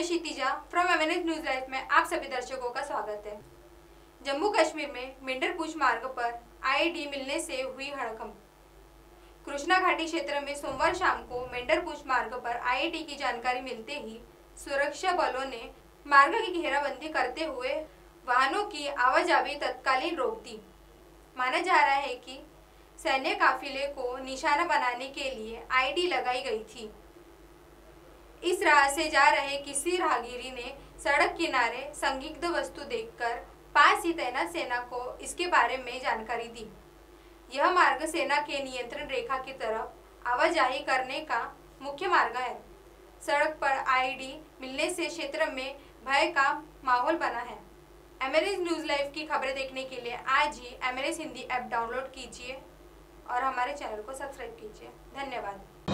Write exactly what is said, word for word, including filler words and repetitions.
मैं Kshitija from MNS news live में आप सभी दर्शकों का स्वागत है। जम्मू कश्मीर में मेंढरपूंछ मार्ग पर आईईडी मिलने से हुई हड़कंप। कृष्णा घाटी क्षेत्र में सोमवार शाम को मेंढरपूंछ मार्ग पर आईईडी की जानकारी मिलते ही सुरक्षा बलों ने मार्ग की घेराबंदी करते हुए वाहनों की आवाजाही तत्कालीन रोक दी। माना जा रहा है कि सैन्य काफिले को निशाना बनाने के लिए आईईडी लगाई गई थी। इस राह से जा रहे किसी राहगीरी ने सड़क किनारे संदिग्ध वस्तु देखकर पास ही तैनात सेना को इसके बारे में जानकारी दी। यह मार्ग सेना के नियंत्रण रेखा की तरफ आवाजाही करने का मुख्य मार्ग है। सड़क पर आईईडी मिलने से क्षेत्र में भय का माहौल बना है। एमएनएस न्यूज लाइव की खबरें देखने के लिए आज ही एमएनएस हिंदी ऐप डाउनलोड कीजिए और हमारे चैनल को सब्सक्राइब कीजिए। धन्यवाद।